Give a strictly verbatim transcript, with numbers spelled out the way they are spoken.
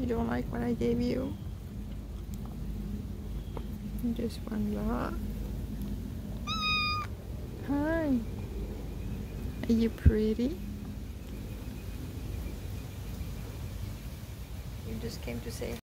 You don't like what I gave you? Just one lot. Hi. Are you pretty? You just came to say